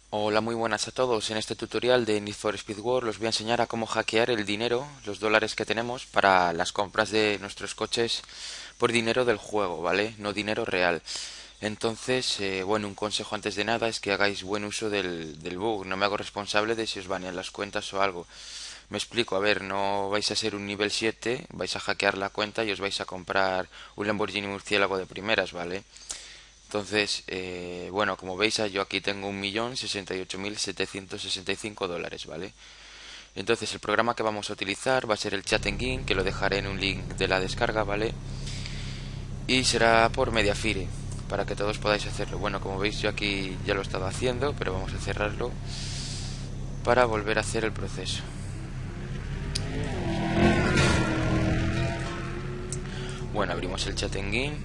Hola, muy buenas a todos. En este tutorial de Need for Speed World os voy a enseñar a cómo hackear el dinero, los dólares que tenemos para las compras de nuestros coches por dinero del juego, ¿vale? No dinero real. Entonces, bueno, un consejo antes de nada es que hagáis buen uso del bug. No me hago responsable de si os banean las cuentas o algo. Me explico, a ver, no vais a ser un nivel 7, vais a hackear la cuenta y os vais a comprar un Lamborghini Murciélago de primeras, ¿vale? Entonces, bueno, como veis, yo aquí tengo 1.068.765 dólares, ¿vale? Entonces, el programa que vamos a utilizar va a ser el Chat Engine, que lo dejaré en un link de la descarga, ¿vale? Y será por Mediafire, para que todos podáis hacerlo. Bueno, como veis, yo aquí ya lo he estado haciendo, pero vamos a cerrarlo para volver a hacer el proceso. Bueno, abrimos el Chat Engine,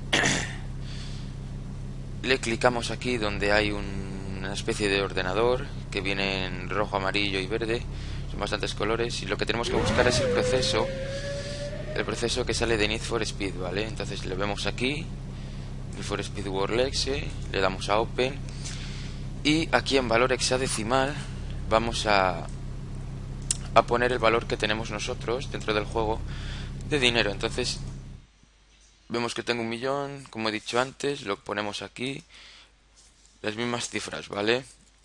le clicamos aquí donde hay una especie de ordenador que viene en rojo, amarillo y verde. Son bastantes colores y lo que tenemos que buscar es el proceso que sale de Need for Speed, ¿vale? Entonces le vemos aquí, Need for Speed World Exe, le damos a Open y aquí en valor hexadecimal vamos a poner el valor que tenemos nosotros dentro del juego de dinero. Entonces vemos que tengo 1.000.000, como he dicho antes, lo ponemos aquí, las mismas cifras, ¿vale?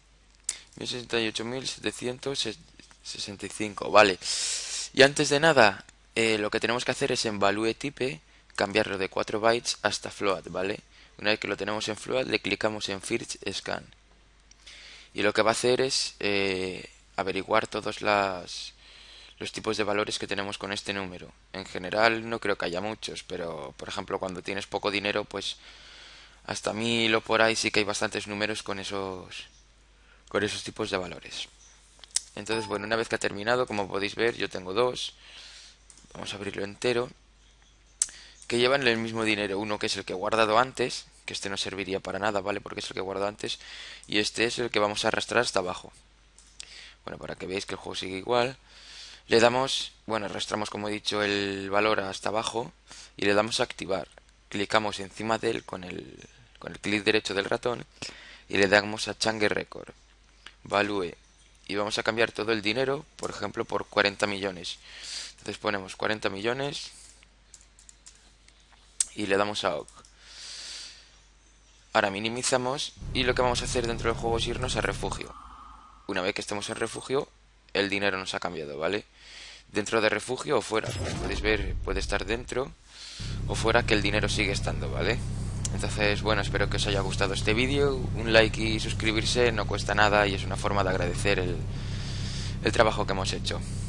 1.068.765, vale. Y antes de nada, lo que tenemos que hacer es en value type cambiarlo de 4 bytes hasta float, ¿vale? Una vez que lo tenemos en float, le clicamos en first scan. Y lo que va a hacer es averiguar todos los tipos de valores que tenemos con este número. En general no creo que haya muchos, pero por ejemplo cuando tienes poco dinero, pues hasta 1.000 o por ahí sí que hay bastantes números con esos tipos de valores. Entonces, bueno, una vez que ha terminado, como podéis ver, yo tengo dos. Vamos a abrirlo entero. Que llevan el mismo dinero. Uno que es el que he guardado antes, que este no serviría para nada, ¿vale? Porque es el que he guardado antes. Y este es el que vamos a arrastrar hasta abajo. Bueno, para que veáis que el juego sigue igual. Le damos, bueno, arrastramos como he dicho el valor hasta abajo y le damos a activar. Clicamos encima de él con el clic derecho del ratón y le damos a Change Record. Value. Y vamos a cambiar todo el dinero, por ejemplo, por 40 millones. Entonces ponemos 40 millones y le damos a OK. Ahora minimizamos y lo que vamos a hacer dentro del juego es irnos a refugio. Una vez que estemos en refugio, el dinero nos ha cambiado, ¿vale? Dentro de refugio o fuera. Podéis ver, puede estar dentro o fuera, que el dinero sigue estando, ¿vale? Entonces, bueno, espero que os haya gustado este vídeo. Un like y suscribirse no cuesta nada y es una forma de agradecer el trabajo que hemos hecho.